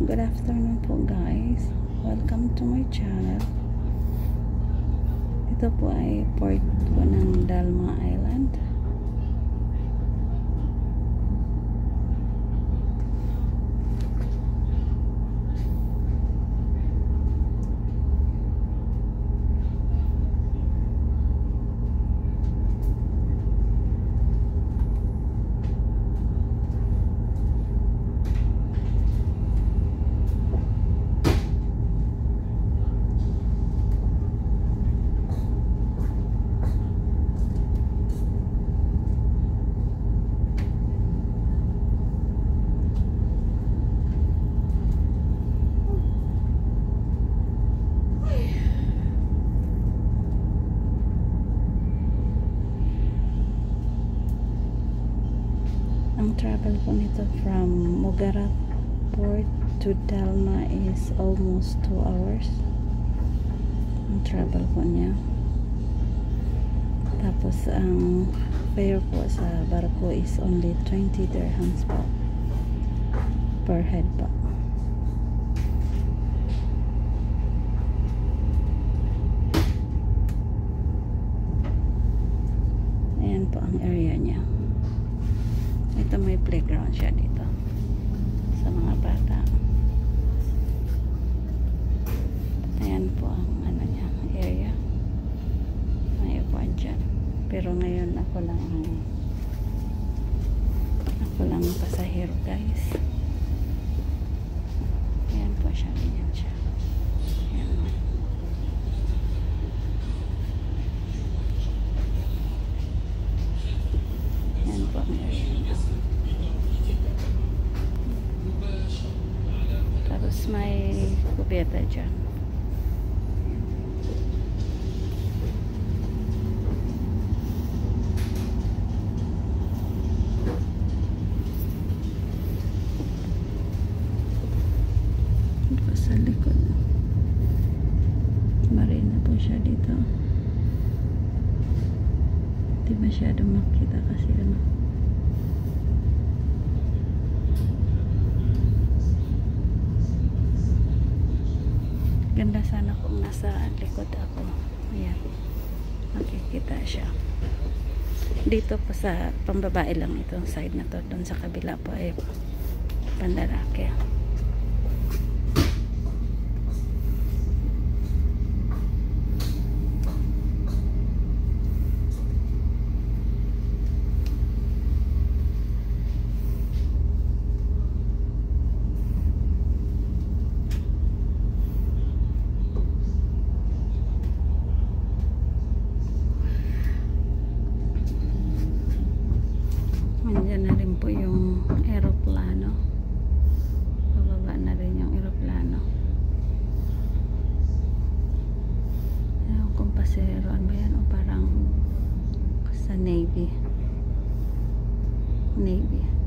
Good afternoon po guys. Welcome to my channel. Ito po ay port po ng Dalma Island. Ang travel po nito from Mugarat Port to Dalma is almost 2 hours. Ang travel po niya. Tapos ang fare po sa barko is only 20 dirhams po per head po. Ayan po ang area niya. Ito may playground siya dito sa mga bata. Ayan po ang ano niya, area. May upuan dyan. Pero ngayon ako lang pasahero guys. Ayan po siya, ganyan siya. Ayan. Ayan po ang area niya. Tapos may kubeta dyan. Ito sa likod. Marina po siya dito. Hindi masyadong makita kasi ano. Ganda sana kung nasa likod ako. Ayan. Makikita siya. Dito pa sa pambabae lang itong side na to. Doon sa kabila po ay panlalaki. Nandiyan na rin po yung aeroplano. Pababa na rin yung aeroplano. Ayan kung pasero. Ano ba yan? O parang sa Navy.